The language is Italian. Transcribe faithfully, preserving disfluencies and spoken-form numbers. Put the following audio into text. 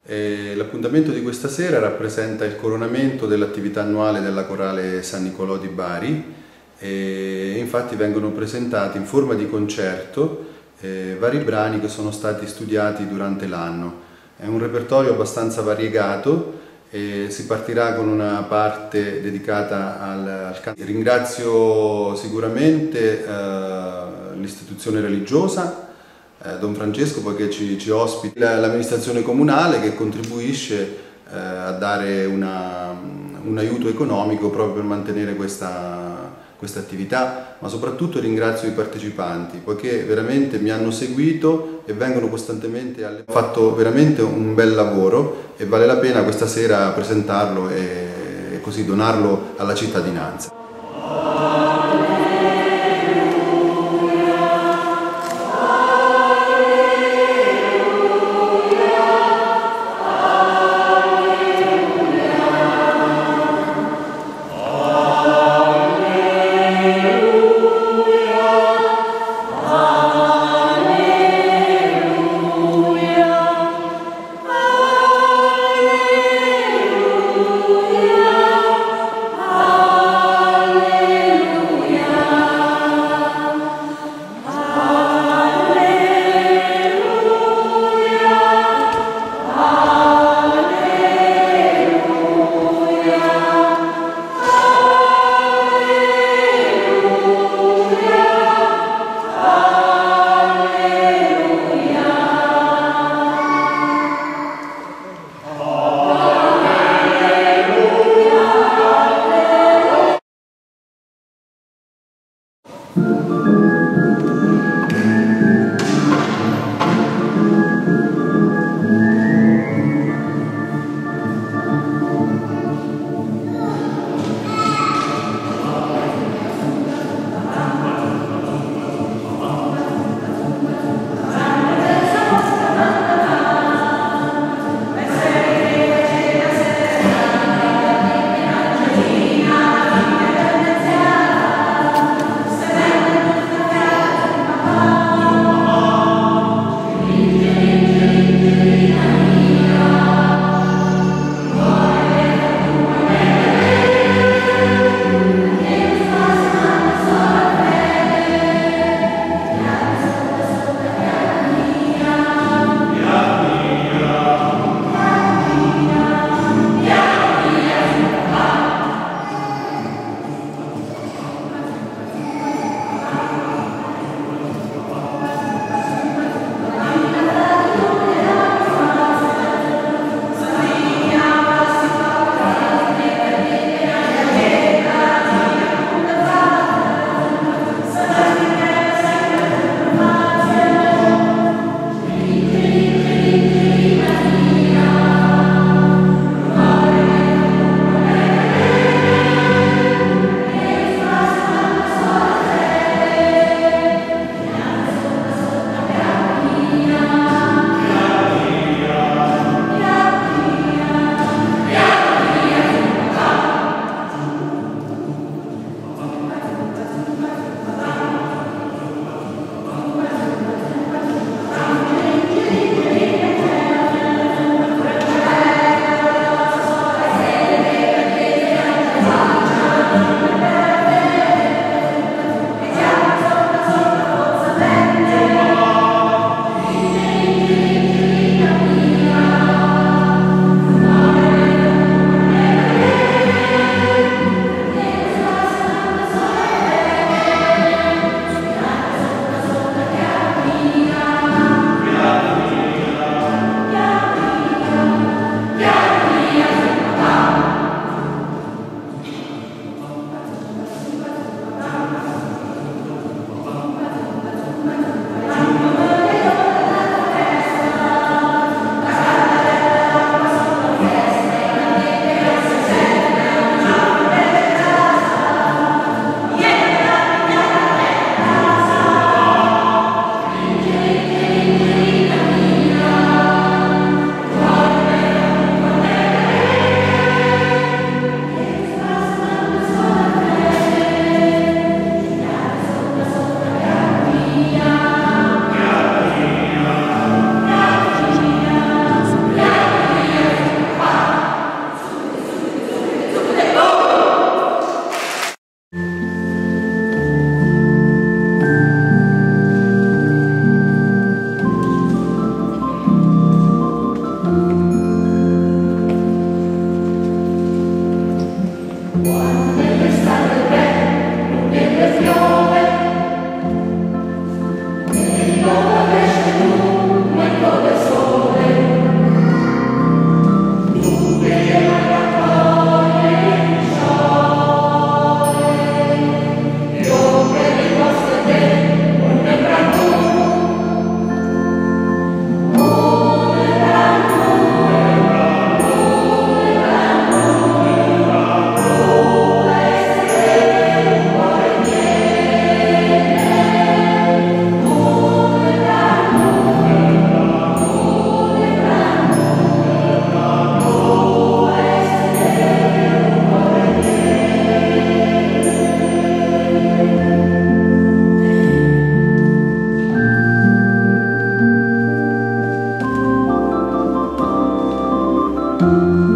L'appuntamento di questa sera rappresenta il coronamento dell'attività annuale della Corale San Nicolò di Bari e infatti vengono presentati in forma di concerto eh, vari brani che sono stati studiati durante l'anno. È un repertorio abbastanza variegato e si partirà con una parte dedicata al, al canto. Ringrazio sicuramente eh, l'istituzione religiosa, Don Francesco, poiché ci, ci ospita, l'amministrazione comunale che contribuisce eh, a dare una, un aiuto economico proprio per mantenere questa, questa attività, ma soprattutto ringrazio i partecipanti poiché veramente mi hanno seguito e vengono costantemente alle... Ho fatto veramente un bel lavoro e vale la pena questa sera presentarlo e, e così donarlo alla cittadinanza. Thank you.